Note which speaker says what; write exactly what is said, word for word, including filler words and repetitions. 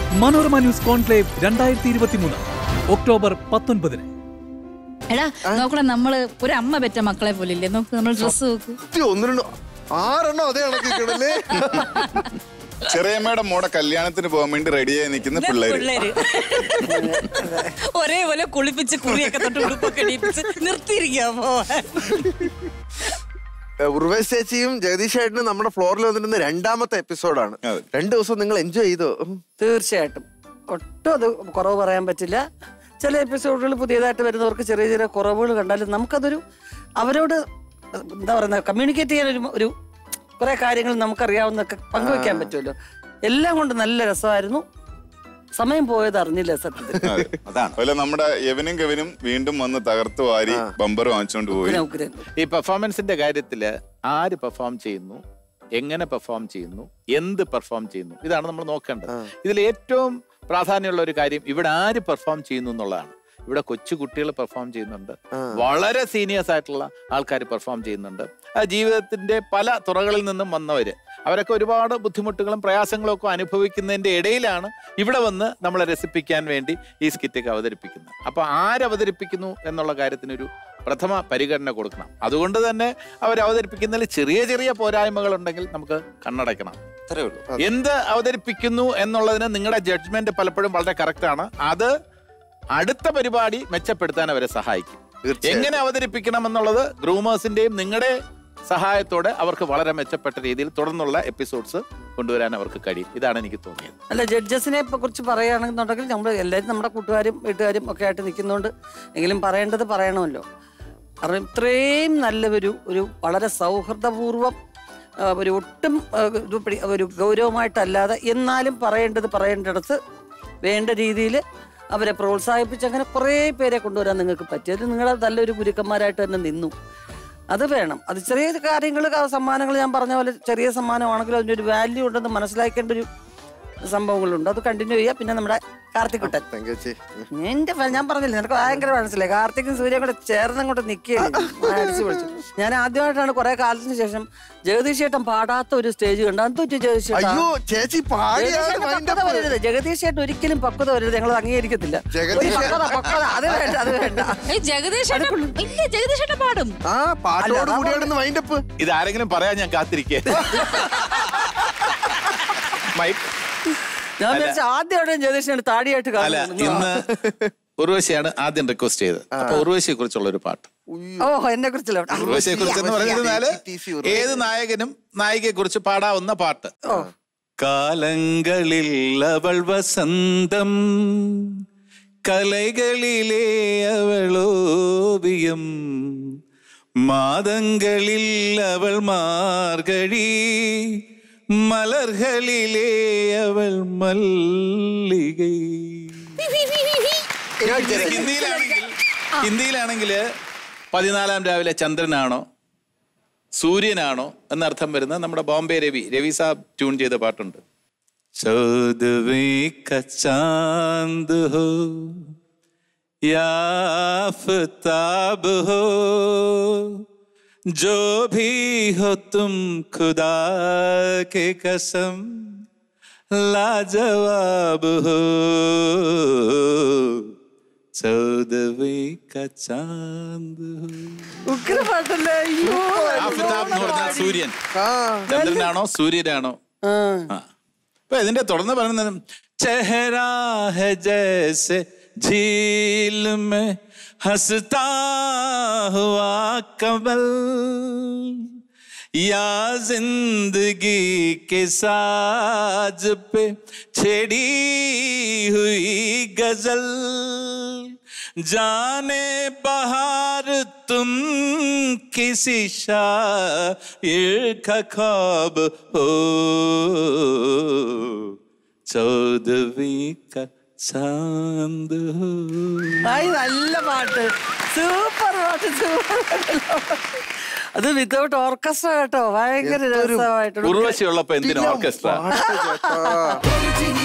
Speaker 1: Manorama news conclave രണ്ടായിരത്തി ഇരുപത്തി മൂന്ന് ഒക്ടോബർ പത്തൊൻപതിന്.
Speaker 2: എടാ നോക്കണം, നമ്മള് ഒരു അമ്മ പെറ്റ മക്കളെ പോലില്ലേ, നോക്ക് നമ്മൾ ഡ്രസ് നോക്കും.
Speaker 3: ആറെണ്ണോ അതേ കണക്കില്ലേ.
Speaker 4: ചെറിയമ്മയുടെ മോടെ കല്യാണത്തിന് പോകാൻ വേണ്ടി റെഡിയായി നിൽക്കുന്ന പിള്ളേര്
Speaker 2: ഒരേപോലെ കുളിപ്പിച്ച് കുറിയൊക്കെ തൊട്ട് ഉടുപ്പൊക്കെ ഇടിപ്പിച്ച് നിർത്തിയിരിക്കാമോ?
Speaker 3: ഉർവശി ചേച്ചിയും ജഗദീഷ് ചേട്ടനും നമ്മുടെ ഫ്ലോറിൽ വന്നിരുന്ന രണ്ടാമത്തെ എപ്പിസോഡാണ്. രണ്ടു ദിവസം നിങ്ങൾ എൻജോയ് ചെയ്തോ?
Speaker 5: തീർച്ചയായിട്ടും ഒട്ടും അത് കുറവ് പറയാൻ പറ്റില്ല. ചില എപ്പിസോഡുകൾ പുതിയതായിട്ട് വരുന്നവർക്ക് ചെറിയ ചെറിയ കുറവുകൾ കണ്ടാലും നമുക്കതൊരു അവരോട് എന്താ പറയുക കമ്മ്യൂണിക്കേറ്റ് ചെയ്യാൻ ഒരു കുറെ കാര്യങ്ങൾ നമുക്കറിയാവുന്നൊക്കെ പങ്കുവെക്കാൻ പറ്റുമല്ലോ. എല്ലാം കൊണ്ട് നല്ല രസമായിരുന്നു. സമയം പോയത് അറിഞ്ഞില്ല സത്യത്തിൽ.
Speaker 4: അതാണ് നമ്മുടെ യവനും കെവിനും വീണ്ടും വന്ന് തകർത്ത് വാരി ബമ്പർ വാങ്ങിച്ചോണ്ട് പോയി.
Speaker 6: ഈ പെർഫോമൻസിന്റെ കാര്യത്തില് ആര് പെർഫോം ചെയ്യുന്നു, എങ്ങനെ പെർഫോം ചെയ്യുന്നു, എന്ത് പെർഫോം ചെയ്യുന്നു, ഇതാണ് നമ്മൾ നോക്കേണ്ടത്. ഇതിൽ ഏറ്റവും പ്രാധാന്യമുള്ള ഒരു കാര്യം ഇവിടെ ആര് പെർഫോം ചെയ്യുന്നു എന്നുള്ളതാണ്. ഇവിടെ കൊച്ചു കുട്ടികൾ പെർഫോം ചെയ്യുന്നുണ്ട്, വളരെ സീനിയേഴ്സ് ആയിട്ടുള്ള ആൾക്കാർ പെർഫോം ചെയ്യുന്നുണ്ട്. ആ ജീവിതത്തിന്റെ പല തുറകളിൽ നിന്നും വന്നവര്, അവരൊക്കെ ഒരുപാട് ബുദ്ധിമുട്ടുകളും പ്രയാസങ്ങളും ഒക്കെ അനുഭവിക്കുന്നതിന്റെ ഇടയിലാണ് ഇവിടെ വന്ന് നമ്മളെ രസിപ്പിക്കാൻ വേണ്ടി ഈ സ്കിറ്റൊക്കെ അവതരിപ്പിക്കുന്നത്. അപ്പൊ ആരവതരിപ്പിക്കുന്നു എന്നുള്ള കാര്യത്തിനൊരു പ്രഥമ പരിഗണന കൊടുക്കണം. അതുകൊണ്ട് തന്നെ അവർ അവതരിപ്പിക്കുന്നതിൽ ചെറിയ ചെറിയ പോരായ്മകൾ ഉണ്ടെങ്കിൽ നമുക്ക് കണ്ണടയ്ക്കണം. അത്രേ ഉള്ളൂ. എന്ത് അവതരിപ്പിക്കുന്നു എന്നുള്ളതിന് നിങ്ങളുടെ ജഡ്ജ്മെന്റ് പലപ്പോഴും വളരെ കറക്റ്റാണ്. അത് അടുത്ത പരിപാടി മെച്ചപ്പെടുത്താൻ അവരെ സഹായിക്കും. എങ്ങനെ അവതരിപ്പിക്കണം എന്നുള്ളത് ഗ്രൂമേഴ്സിന്റെയും നിങ്ങളുടെ സഹായത്തോടെ അവർക്ക് വളരെ മെച്ചപ്പെട്ട രീതിയിൽ തുടർന്നുള്ള എപ്പിസോഡ്സ് കൊണ്ടുവരാൻ അവർക്ക് കഴിയും. ഇതാണ് എനിക്ക് തോന്നിയത്.
Speaker 5: അല്ല, ജഡ്ജസിനെ കുറിച്ച് പറയുകയാണെന്നുണ്ടെങ്കിൽ നമ്മൾ എല്ലാവരും നമ്മുടെ കൂട്ടുകാരും വീട്ടുകാരും ഒക്കെ ആയിട്ട് നിൽക്കുന്നുണ്ട്. എങ്കിലും പറയേണ്ടത് പറയണമല്ലോ. കാരണം ഇത്രയും നല്ല ഒരു ഒരു വളരെ സൗഹൃദപൂർവം ഒരു ഒട്ടും ഒരു ഗൗരവമായിട്ടല്ലാതെ എന്നാലും പറയേണ്ടത് പറയേണ്ടിടത്ത് വേണ്ട രീതിയിൽ അവരെ പ്രോത്സാഹിപ്പിച്ച് അങ്ങനെ കുറേ പേരെ കൊണ്ടുവരാൻ നിങ്ങൾക്ക് പറ്റി. അത് നിങ്ങൾ നല്ലൊരു ഗുരുക്കന്മാരായിട്ട് തന്നെ നിന്നു. അത് വേണം. അത് ചെറിയ കാര്യങ്ങൾ, സമ്മാനങ്ങൾ ഞാൻ പറഞ്ഞ പോലെ ചെറിയ സമ്മാനമാണെങ്കിലും അതിൻ്റെ ഒരു വാല്യൂ ഉണ്ടെന്ന് മനസ്സിലാക്കേണ്ട ഒരു സംഭവങ്ങളുണ്ട്. അത് കണ്ടിന്യൂ ചെയ്യുക. പിന്നെ നമ്മുടെ കാർത്തിക് കുട്ടൻ, എന്റെ ഞാൻ പറഞ്ഞില്ലേ നിനക്ക് ഭയങ്കര മനസ്സിലായി. കാർത്തിക്കും സൂര്യൻ കൂടെ ചേർന്ന് അങ്ങോട്ട് നിൽക്കുകയാണ്, അടിച്ചു പൊളിച്ചു. ഞാൻ ആദ്യമായിട്ടാണ് കുറെ കാലത്തിന് ശേഷം ജഗദീഷ് ചേട്ടൻ പാടാത്ത ഒരു സ്റ്റേജ് കണ്ടു. അത് പറ്റി ജഗദീഷ് വരരുത്, ജഗദീഷ് ചേട്ടൻ ഒരിക്കലും പക്വത വരരുത്, ഞങ്ങൾ അംഗീകരിക്കത്തില്ല. പക്വത അത് വേണ്ട, അത് വേണ്ട.
Speaker 2: ജഗദീഷ് പാടും.
Speaker 6: ഇത് ആരെങ്കിലും പറയാൻ ഞാൻ കാത്തിരിക്കേ.
Speaker 5: ഞാൻ ആദ്യമായിട്ട് ജഗദീഷിനെ താടിയായിട്ട്
Speaker 6: കാണുന്നു. ഇന്ന് ഉർവശിയാണ് ആദ്യം റിക്വസ്റ്റ് ചെയ്തത്. അപ്പൊ ഉർവശിയെ കുറിച്ചുള്ള ഒരു പാട്ട്.
Speaker 5: ഓഹോ, എന്നെ കുറിച്ചുള്ള
Speaker 6: ഉർവശിയെ കുറിച്ച് എന്ന് പറഞ്ഞിരുന്നാല് ഏത് നായകനും നായികയെ കുറിച്ച് പാടാവുന്ന പാട്ട്. കാലങ്ങളിൽ അവൾ വസന്തം, കലകളിലെ അവളോവിയം, മാതങ്ങളിൽ അവൾ മാർഗഴി, മലർകളിലെ അവൾ മല്ലികൈ. ഹിന്ദിയിലാണെങ്കിൽ ഹിന്ദിയിലാണെങ്കില് പതിനാലാം രാവിലെ ചന്ദ്രനാണോ സൂര്യനാണോ എന്നർത്ഥം വരുന്ന നമ്മുടെ ബോംബെ രവി രവി സാബ് ട്യൂൺ ചെയ്ത പാട്ടുണ്ട്. ചൗദവേ കാ ചാന്ദ് ഹോ യാ ആഫ്താബ് ഹോ, जो भी हो तुम खुदा के कसम लाजवाब हो, चौदहवे का चांद हो. ആഫ്താബ് എന്ന് പറഞ്ഞാൽ സൂര്യൻ, ചന്ദ്രനാണോ സൂര്യനാണോ. അപ്പൊ ഇതിന്റെ തുടർന്ന് പറയുന്നത് ചെഹരാ ഹെ ജൈസെ झील में हंसता हुआ कमल, या जिंदगी के साज पे छेड़ी हुई गजल, जाने बहार तुम किसी शायर का ख्वाब हो, चौदहवीं का ചാന്ദ്.
Speaker 5: നല്ല പാട്ട്, സൂപ്പർ പാട്ട്, സൂപ്പർ. അത് വിതൗട്ട് ഓർക്കസ്ട്ര കേട്ടോ, ഭയങ്കര രസമായിട്ട്.
Speaker 6: ഉർവശിയുള്ളപ്പോ എന്തിനാ ഓർക്കസ്ട്ര?